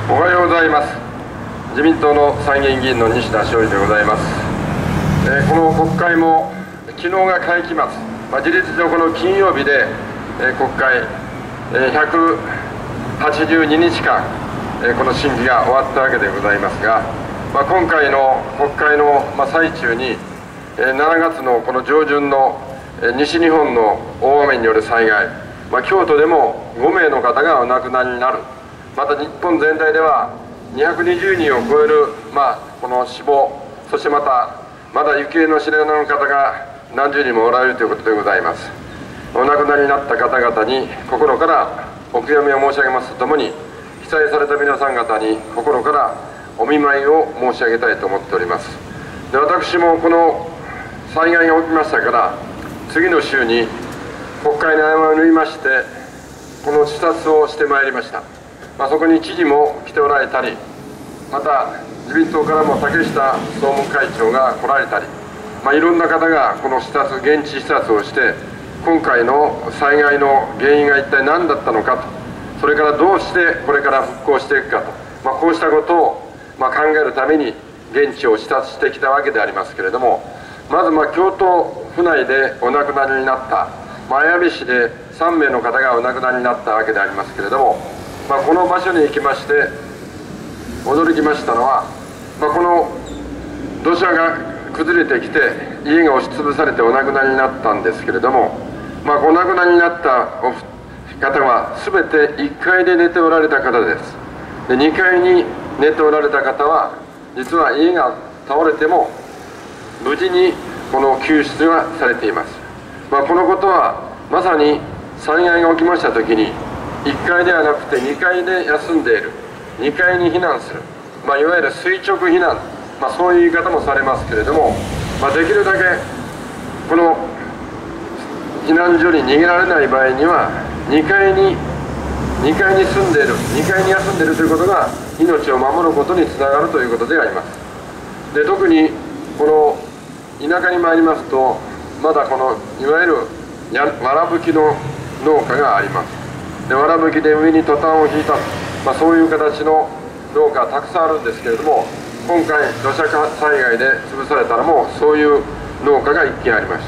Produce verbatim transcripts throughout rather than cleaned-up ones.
おはようございます。自民党の参議院議員の西田昌司でございます。えー、この国会も昨日が会期末、まあ、事実上この金曜日で、えー、国会、えー、ひゃくはちじゅうににちかん、えー、この審議が終わったわけでございますが、まあ、今回の国会の、まあ、最中に、えー、しちがつのこの上旬の、えー、西日本の大雨による災害、まあ、京都でもごめいの方がお亡くなりになる、また日本全体ではにひゃくにじゅうにんを超える、まあ、この死亡、そしてまたまだ行方の知れない方が何十人もおられるということでございます。お亡くなりになった方々に心からお悔やみを申し上げますとともに、被災された皆さん方に心からお見舞いを申し上げたいと思っております。で、私もこの災害が起きましたから次の週に国会に合間を縫いましてこの視察をしてまいりました。まあ、そこに知事も来ておられたり、また自民党からも竹下総務会長が来られたり、まあ、いろんな方がこの視察、現地視察をして今回の災害の原因が一体何だったのかと、それからどうしてこれから復興していくかと、まあ、こうしたことをまあ考えるために現地を視察してきたわけでありますけれども、まずまあ京都府内でお亡くなりになった、まあ、綾部市でさんめいの方がお亡くなりになったわけでありますけれども、まあ、この場所に行きまして驚きましたのは、まあ、この土砂が崩れてきて家が押しつぶされてお亡くなりになったんですけれども、まあ、お亡くなりになった方は全ていっかいで寝ておられた方です。で、にかいに寝ておられた方は実は家が倒れても無事にこの救出がされています。まあ、このことはまさに災害が起きました時にいっかいではなくてにかいで休んでいる、にかいに避難する、まあ、いわゆる垂直避難、まあ、そういう言い方もされますけれども、まあ、できるだけこの避難所に逃げられない場合にはにかいににかいに住んでいる、にかいに休んでいるということが命を守ることにつながるということであります。で、特にこの田舎に参りますとまだこのいわゆるわらぶきの農家があります。で、わらぶきで上にトタンを引いた、まあ、そういう形の農家がたくさんあるんですけれども、今回土砂災害で潰されたのもそういう農家がいっけんありました。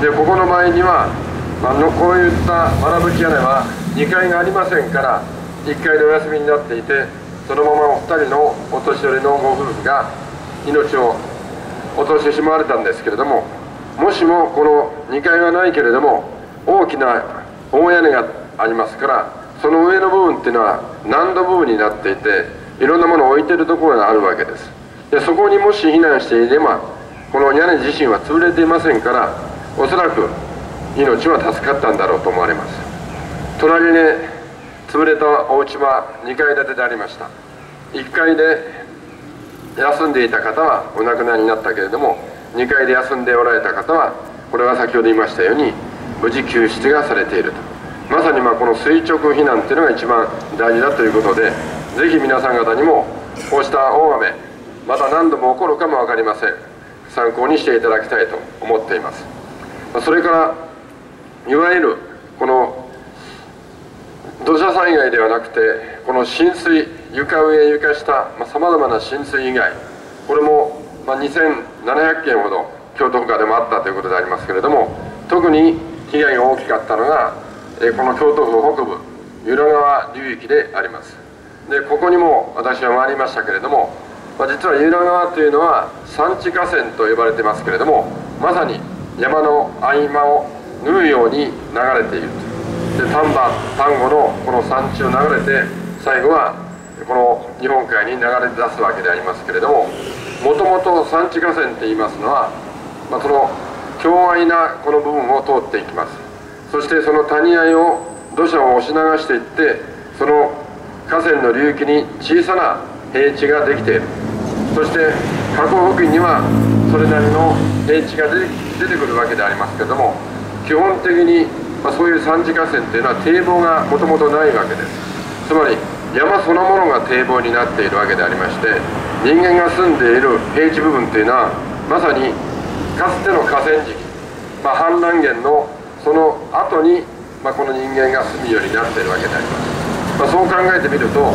で、ここの前には、まあ、のこういったわらぶき屋根はにかいがありませんからいっかいでお休みになっていて、そのままお二人のお年寄りのご夫婦が命を落としてしまわれたんですけれども、もしもこのにかいはないけれども大きな大屋根がありますから、その上の部分っていうのは難度部分になっていていろんなものを置いているところがあるわけです。で、そこにもし避難していればこの屋根自身は潰れていませんから、おそらく命は助かったんだろうと思われます。隣に潰れたお家はにかい建てでありました。いっかいで休んでいた方はお亡くなりになったけれども、にかいで休んでおられた方はこれは先ほど言いましたように無事救出がされていると。まさにまあこの垂直避難というのが一番大事だということで、ぜひ皆さん方にもこうした大雨また何度も起こるかも分かりません。参考にしていただきたいと思っています。それからいわゆるこの土砂災害ではなくてこの浸水、床上床下さまざ、まな浸水以外、これもまあにせんななひゃっけんほど京都府下でもあったということでありますけれども、特に被害が大きかったのがこの京都府の北部由良川流域であります。で、ここにも私は回りましたけれども、まあ、実は由良川というのは山地河川と呼ばれてますけれども、まさに山の合間を縫うように流れていると。で、丹波丹後のこの山地を流れて最後はこの日本海に流れ出すわけでありますけれども、もともと山地河川っていいますのは、まあ、その狭隘なこの部分を通っていきます。そしてその谷合を土砂を押し流していって、その河川の流域に小さな平地ができている。そして河口付近にはそれなりの平地が出てくるわけでありますけれども、基本的に、まあ、そういう山地河川というのは堤防がもともとないわけです。つまり山そのものが堤防になっているわけでありまして、人間が住んでいる平地部分というのはまさにかつての河川敷、まあ、氾濫源のその後に、まあ、この人間が住むようになっているわけであります。まあ、そう考えてみると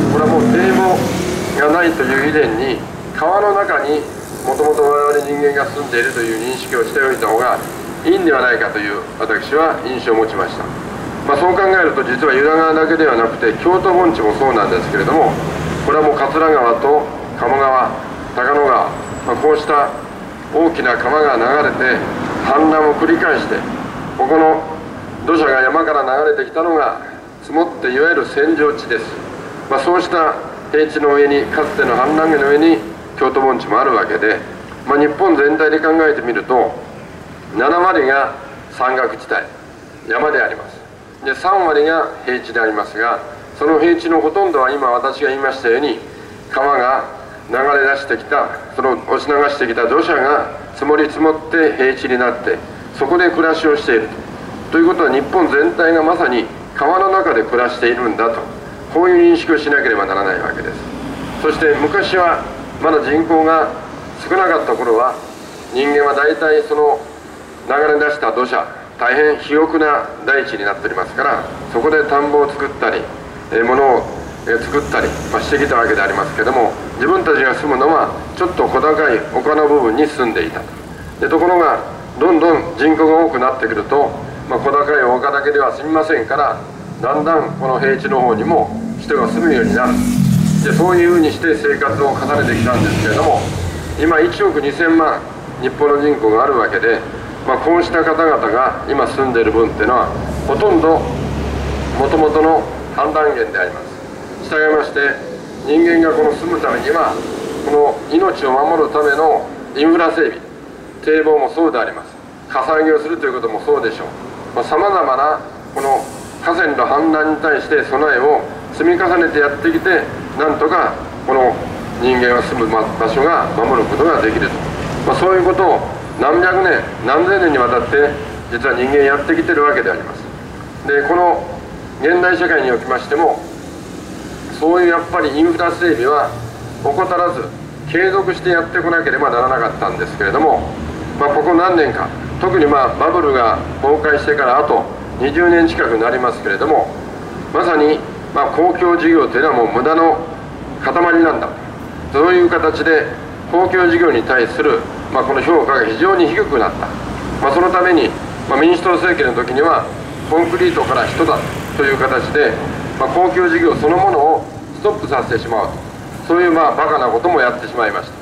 これはもう堤防がないという以前に、川の中にもともと我々人間が住んでいるという認識をしておいた方がいいんではないかという私は印象を持ちました。まあ、そう考えると、実は由良川だけではなくて京都盆地もそうなんですけれども、これはもう桂川と鴨川、高野川、まあ、こうした大きな川が流れて氾濫を繰り返して、ここの土砂が山から流れてきたのが積もっていわゆる扇状地です。まあ、そうした平地の上に、かつての氾濫の上に京都盆地もあるわけで、まあ、日本全体で考えてみるとななわりが山岳地帯、山であります。でさんわりが平地でありますが、その平地のほとんどは今私が言いましたように、川が流れ出してきた、その押し流してきた土砂が積もり積もって平地になって、そこで暮らしをしているということは、日本全体がまさに川の中で暮らしているんだと、こういう認識をしなければならないわけです。そして昔はまだ人口が少なかった頃は、人間は大体その流れ出した土砂、大変肥沃な大地になっておりますから、そこで田んぼを作ったり、え物を作ったり、まあ、してきたわけでありますけれども、自分たちが住むのはちょっと小高い丘の部分に住んでいたと。でところがどんどん人口が多くなってくると、まあ、小高い丘だけでは済みませんから、だんだんこの平地の方にも人が住むようになる。でそういうふうにして生活を重ねてきたんですけれども、今いちおくにせんまん日本の人口があるわけで、まあ、こうした方々が今住んでいる分っていうのは、ほとんどもともとの氾濫源であります。したがいまして、人間がこの住むためには、この命を守るためのインフラ整備、堤防もそうであります。かさ上げをするということもそうでしょう。さまざ、まなこの河川の氾濫に対して備えを積み重ねてやってきて、なんとかこの人間が住む場所が守ることができると、まあ、そういうことを何百年何千年にわたって実は人間やってきてるわけであります。でこの現代社会におきましても、そういうやっぱりインフラ整備は怠らず継続してやってこなければならなかったんですけれども、まあ、ここ何年か、特にまあバブルが崩壊してからあとにじゅうねん近くなりますけれども、まさにまあ公共事業というのはもう無駄の塊なんだ、そういう形で公共事業に対するまあこの評価が非常に低くなった。まあ、そのために、まあ、民主党政権の時にはコンクリートから人だという形で、まあ、公共事業そのものをストップさせてしまうと、そういうまあバカなこともやってしまいました。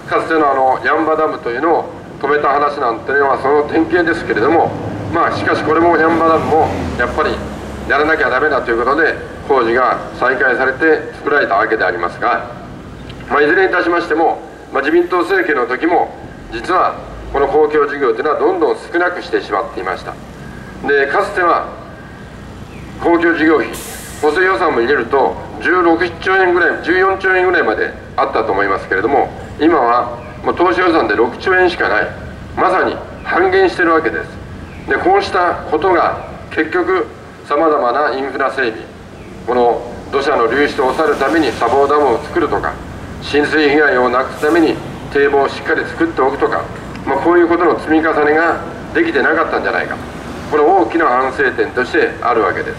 かつてのあのヤンバダムというのを止めた話なんていうのはその典型ですけれども、まあしかしこれもヤンバダムもやっぱりやらなきゃダメだということで工事が再開されて作られたわけでありますが、まあ、いずれにいたしましても、まあ、自民党政権の時も実はこの公共事業というのはどんどん少なくしてしまっていました。でかつては公共事業費、補正予算も入れるとじゅうろくちょうえんぐらい、じゅうよんちょうえんぐらいまであったと思いますけれども、今はもう当初予算でろくちょうえんしかない、まさに半減してるわけです。でこうしたことが結局さまざまなインフラ整備、この土砂の流出を抑えるために砂防ダムを作るとか、浸水被害をなくすために堤防をしっかり作っておくとか、まあ、こういうことの積み重ねができてなかったんじゃないか、これ大きな反省点としてあるわけです。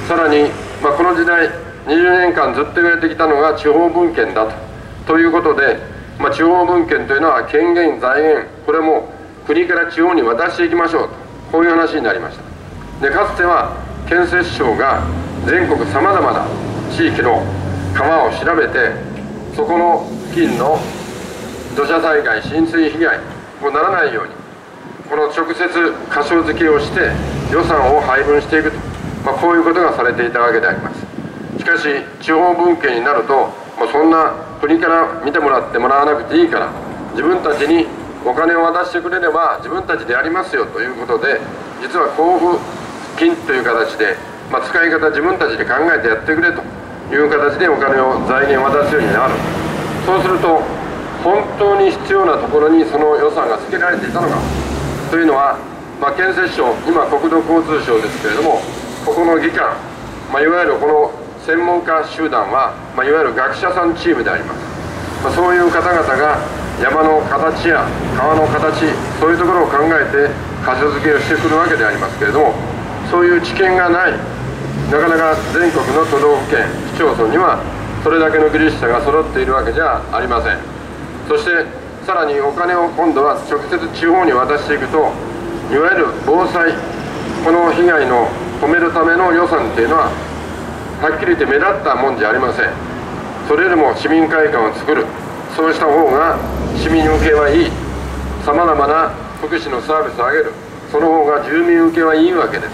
さらに、まあ、この時代にじゅうねんかんずっと言われてきたのが地方分権だとということで、まあ、地方分権というのは権限財源、これも国から地方に渡していきましょうと、こういう話になりました。でかつては建設省が全国さまざまな地域の川を調べて、そこの付近の土砂災害浸水被害もならないように、この直接箇所付けをして予算を配分していくと、まあ、こういうことがされていたわけであります。しかし地方分権になると、もうそんな国から見てもらってもらわなくていいから、自分たちにお金を渡してくれれば自分たちでやりますよということで、実は交付金という形で、まあ、使い方自分たちで考えてやってくれという形でお金を財源を渡すようになる。そうすると本当に必要なところにその予算がつけられていたのかというのは、まあ、建設省、今国土交通省ですけれども、ここの技官、まあ、いわゆるこの専門家集団は、まあ、いわゆる学者さんチームであります。まあ、そういう方々が山の形や川の形、そういうところを考えて箇所付けをしてくるわけでありますけれども、そういう知見がない、なかなか全国の都道府県市町村にはそれだけの技術者が揃っているわけじゃありません。そしてさらにお金を今度は直接地方に渡していくと、いわゆる防災、この被害の止めるための予算っていうのははっきり言って目立ったもんじゃありません。それよりも市民会館を作る、そうした方が市民受けはいい、さまざまな福祉のサービスを上げる、その方が住民受けはいいわけです。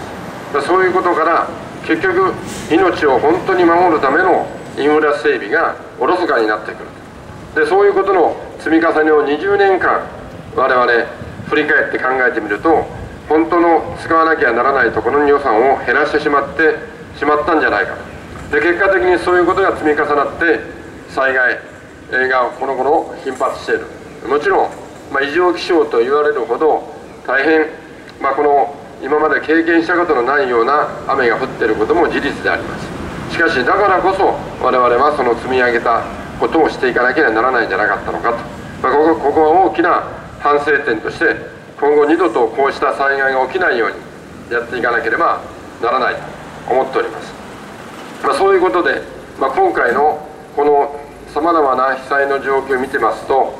そういうことから結局命を本当に守るためのインフラ整備がおろそかになってくる。でそういうことの積み重ねをにじゅうねんかん我々振り返って考えてみると、本当の使わなきゃならないところに予算を減らしてしまってしまったんじゃないかと。で結果的にそういうことが積み重なって災害がこの頃頻発している。もちろん、まあ、異常気象と言われるほど大変、まあ、この今まで経験したことのないような雨が降っていることも事実であります。しかしだからこそ我々はその積み上げたことをしていかなければならないんじゃなかったのかと、まあ、ここここは大きな反省点として今後二度とこうした災害が起きないようにやっていかなければならないと思っております。まあ、そういうことで、まあ、今回のこのさまざまな被災の状況を見てますと、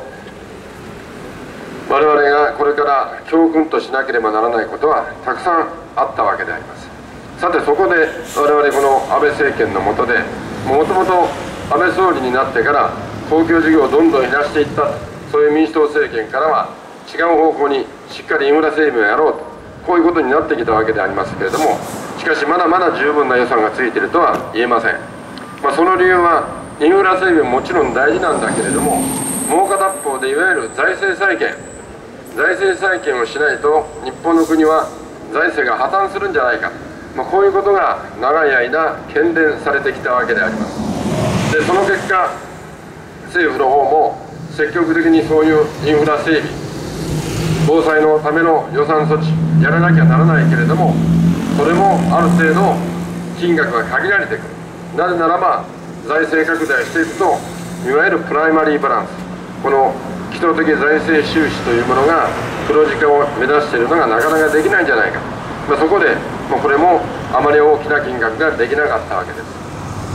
我々がこれから教訓としなければならないことはたくさんあったわけであります。さてそこで我々この安倍政権の下でもともと安倍総理になってから公共事業をどんどん減らしていった、そういう民主党政権からは違う方向にしっかりインフラ整備をやろうと、こういうことになってきたわけでありますけれども、しかしまだまだ十分な予算がついているとは言えません。まあ、その理由はインフラ整備ももちろん大事なんだけれども、もう片方でいわゆる財政再建財政再建をしないと日本の国は財政が破綻するんじゃないか、まあ、こういうことが長い間懸念されてきたわけであります。でその結果政府の方も積極的にそういうインフラ整備、防災のための予算措置やらなきゃならないけれども、それもある程度金額が限られてくる。なぜならば財政拡大していくといわゆるプライマリーバランス、この基礎的財政収支というものが黒字化を目指しているのがなかなかできないんじゃないか、まあ、そこでもうこれもあまり大きな金額ができなかったわけです。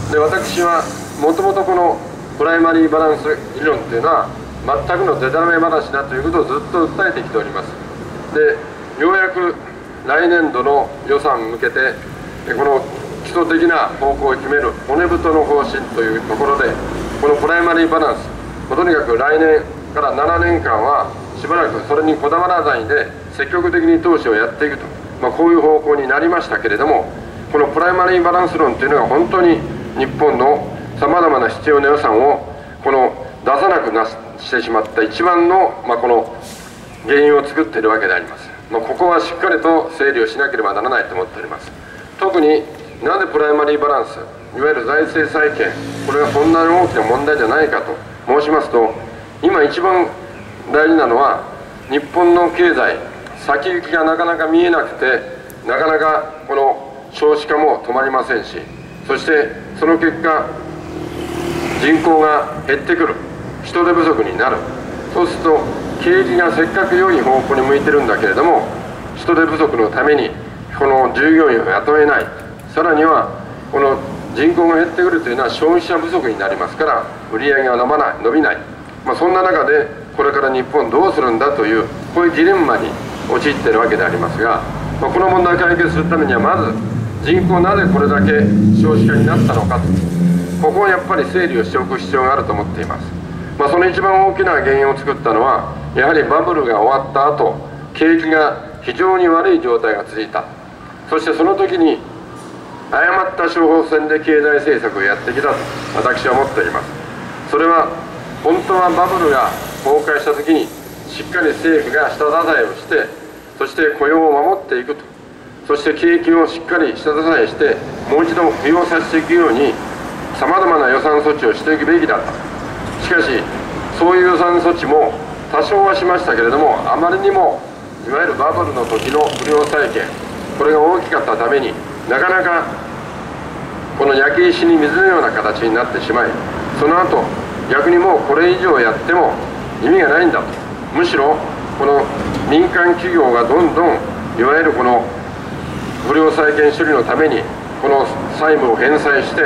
で私はもともとこのプライマリーバランス理論というのは全くのデタラメ話だということをずっと訴えてきております。でようやく来年度の予算に向けてこの基礎的な方向を決める骨太の方針というところで、このプライマリーバランス、とにかく来年からななねんかんはしばらくそれにこだわらないで積極的に投資をやっていくと、まあ、こういう方向になりましたけれども、このプライマリーバランス論というのが本当に日本のさまざまな必要な予算をこの出さなくなしてしまった一番の、まあ、この原因を作っているわけであります。まあ、ここはしっかりと整理をしなければならないと思っております。特になぜプライマリーバランス、いわゆる財政再建、これがそんなに大きな問題じゃないかと申しますと、今一番大事なのは日本の経済先行きがなかなか見えなくて、なかなかこの少子化も止まりませんし、そしてその結果人口が減ってくる、人手不足になる。そうすると景気がせっかく良い方向に向いてるんだけれども、人手不足のためにこの従業員を雇えない、さらにはこの人口が減ってくるというのは消費者不足になりますから、売り上げが伸ばない伸びない、まあ、そんな中でこれから日本どうするんだというこういうジレンマに陥っているわけでありますが、まあ、この問題を解決するためにはまず人口なぜこれだけ少子化になったのかと、ここをやっぱり整理をしておく必要があると思っています。まあ、その一番大きな原因を作ったのはやはりバブルが終わった後、景気が非常に悪い状態が続いた。そしてその時に誤った処方箋で経済政策をやってきたと私は思っております。それは本当はバブルが崩壊した時にしっかり政府が下支えをして、そして雇用を守っていくと、そして景気をしっかり下支えしてもう一度浮揚させていくようにさまざまな予算措置をしていくべきだった。しかしそういう予算措置も多少はしましたけれども、あまりにもいわゆるバブルの時の不良債権、これが大きかったためになかなかこの焼け石に水のような形になってしまい、その後逆にもうこれ以上やっても意味がないんだと、むしろこの民間企業がどんどんいわゆるこの不良債権処理のためにこの債務を返済して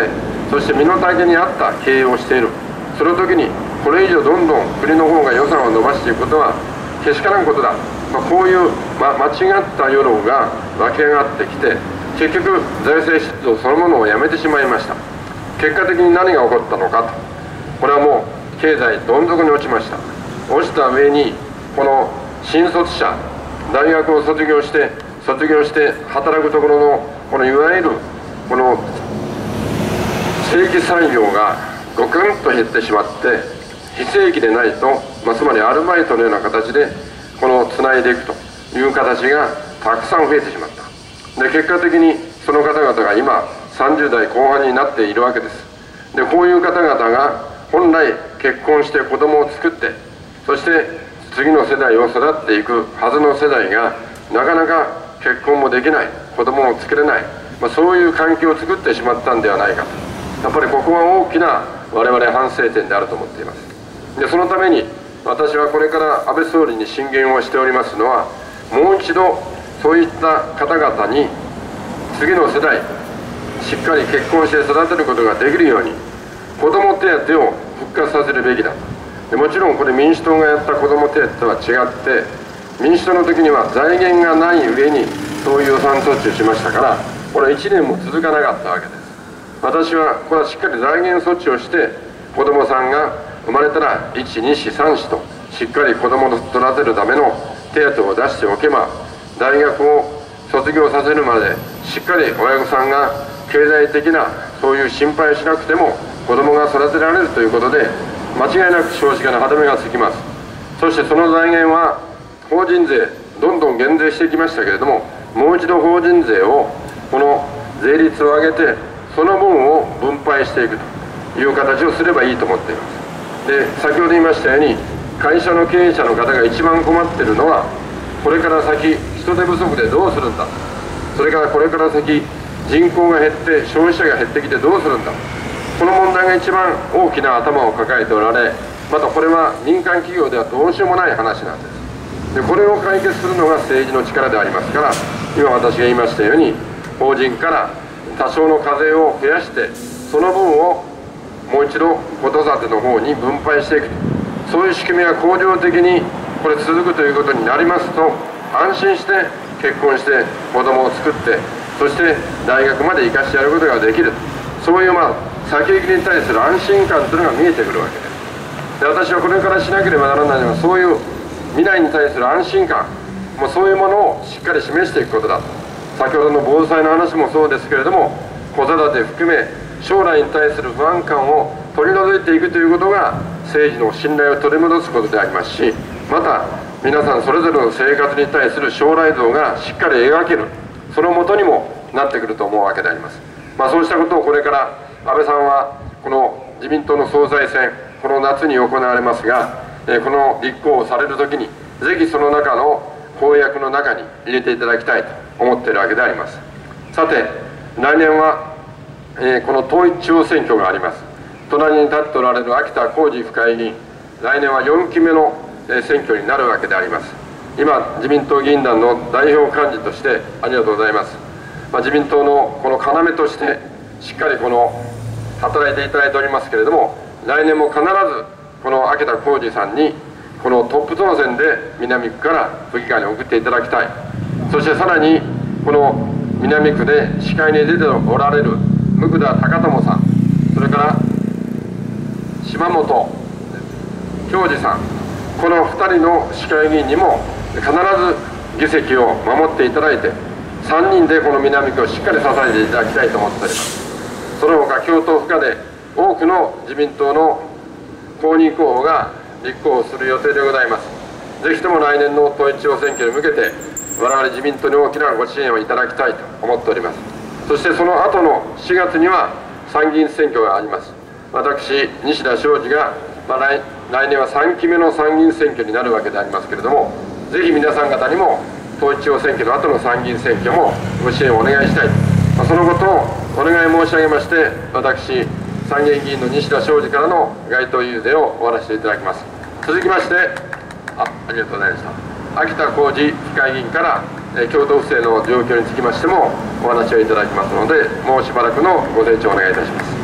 そして身の丈に合った経営をしている。その時にこれ以上どんどん国の方が予算を伸ばしていくことはけしからんことだ、まあ、こういう、ま、間違った世論が湧き上がってきて、結局財政出動そのものをやめてしまいました。結果的に何が起こったのかと、これはもう経済どん底に落ちました。落ちた上にこの新卒者、大学を卒業して卒業して働くところのこのいわゆるこの正規採用がごくんと減ってしまって、非正規でないと、まあ、つまりアルバイトのような形でこのつないでいくという形がたくさん増えてしまった。で結果的にその方々が今さんじゅう代後半になっているわけです。でこういう方々が本来結婚して子供を作って、そして次の世代を育っていくはずの世代がなかなか結婚もできない、子供も作れない、まあ、そういう環境を作ってしまったんではないかと。やっぱりここは大きな我々反省点であると思っています。でそのために私はこれから安倍総理に進言をしておりますのは、もう一度そういった方々に次の世代しっかり結婚して育てることができるように子ども手当を復活させるべきだ。でもちろんこれ民主党がやった子ども手当とは違って、民主党の時には財源がない上にそういう予算措置をしましたから、これはいちねんも続かなかったわけです。私はこれはしっかり財源措置をして、子どもさんが生まれたらいち、に子、さん子としっかり子どもを育てるための手当を出しておけば、大学を卒業させるまでしっかり親御さんが経済的なそういう心配をしなくても子どもが育てられるということで、間違いなく少子化の歯止めがつきます。そしてその財源は法人税どんどん減税してきましたけれども、もう一度法人税をこの税率を上げてその分を分配していくという形をすればいいと思っています。で先ほど言いましたように、会社の経営者の方が一番困っているのは、これから先人手不足でどうするんだ、それからこれから先人口が減って消費者が減ってきてどうするんだ、この問題が一番大きな頭を抱えておられ、またこれは民間企業ではどうしようもない話なんです。でこれを解決するのが政治の力でありますから、今私が言いましたように、法人から多少の課税を増やして、その分をもう一度子育ての方に分配していくと、そういう仕組みが恒常的にこれ続くということになりますと、安心して結婚して子供を作って、そして大学まで行かしてやることができる、そういうまあ先行きに対する安心感というのが見えてくるわけです。で私はこれからしなければならないのは、そういう未来に対する安心感、もうそういうものをしっかり示していくことだと。先ほどの防災の話もそうですけれども、子育て含め将来に対する不安感を取り除いていくということが政治の信頼を取り戻すことでありますし、また皆さんそれぞれの生活に対する将来像がしっかり描ける、そのもとにもなってくると思うわけであります。まあ、そうしたことをこれから安倍さんはこの自民党の総裁選、この夏に行われますが、えこの立候補されるときにぜひその中の公約の中に入れていただきたいと思っているわけであります。さて来年は、えー、この統一地方選挙があります。隣に立っておられる秋田浩二府会議員、来年はよんきめの選挙になるわけであります。今自民党議員団の代表幹事としてありがとうございます。まあ、自民党のこの要としてしっかりこの働いていただいておりますけれども、来年も必ずこの秋田浩二さんにこのトップ当選で南区から府議会に送っていただきたい。そしてさらにこの南区で司会に出ておられる向田貴友さん、それから島本恭二さん、このふたりの市会議員にも必ず議席を守っていただいて、さんにんでこの南区をしっかり支えていただきたいと思っております。その他京都府下で多くの自民党の公認候補が立候補する予定でございます。ぜひとも来年の統一地方選挙に向けて我々自民党に大きなご支援をいただきたいと思っております。そしてその後のしがつには参議院選挙があります。私西田昌司が、まあ、来, 来年はさんきめの参議院選挙になるわけでありますけれども、ぜひ皆さん方にも統一地方選挙の後の参議院選挙もご支援をお願いしたい、まあ、そのことをお願い申し上げまして、私参議院議員の西田昌司からの街頭遊説を終わらせていただきます。続きまして、あありがとうございました。秋田浩二府会議員から、え京都府政の状況につきましてもお話をいただきますので、もうしばらくのご清聴お願いいたします。